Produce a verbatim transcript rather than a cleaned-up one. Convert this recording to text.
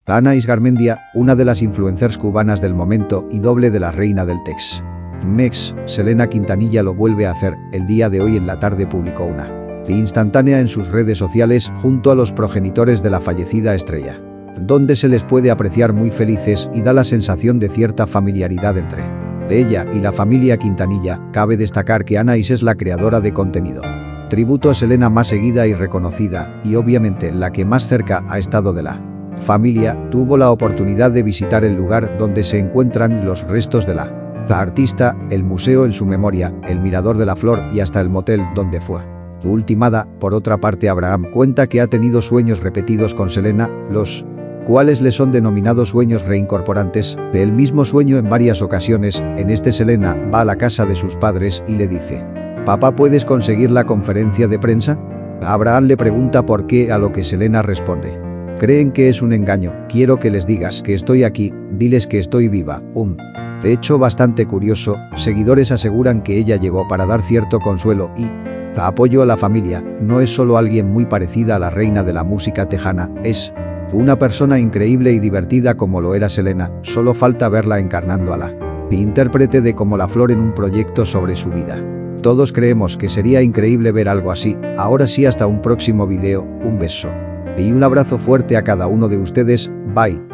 Anaís Garmendia, una de las influencers cubanas del momento y doble de la reina del Tex Mex, Selena Quintanilla lo vuelve a hacer. El día de hoy en la tarde publicó una instantánea en sus redes sociales junto a los progenitores de la fallecida estrella, donde se les puede apreciar muy felices y da la sensación de cierta familiaridad entre ella y la familia Quintanilla. Cabe destacar que Anaís es la creadora de contenido tributo a Selena más seguida y reconocida, y obviamente la que más cerca ha estado de la familia. Tuvo la oportunidad de visitar el lugar donde se encuentran los restos de la, la artista, el museo en su memoria, el Mirador de la Flor y hasta el motel donde fue ultimada. Por otra parte, Abraham cuenta que ha tenido sueños repetidos con Selena, los cuales le son denominados sueños reincorporantes, de el mismo sueño en varias ocasiones. En este, Selena va a la casa de sus padres y le dice: «Papá, ¿puedes conseguir la conferencia de prensa?». Abraham le pregunta por qué, a lo que Selena responde: «Creen que es un engaño, quiero que les digas que estoy aquí, diles que estoy viva». Un hecho bastante curioso. Seguidores aseguran que ella llegó para dar cierto consuelo y apoyo a la familia. No es solo alguien muy parecida a la reina de la música tejana, es una persona increíble y divertida como lo era Selena. Solo falta verla encarnando a la intérprete de Como la Flor en un proyecto sobre su vida. Todos creemos que sería increíble ver algo así. Ahora sí, hasta un próximo video, un beso y un abrazo fuerte a cada uno de ustedes, bye.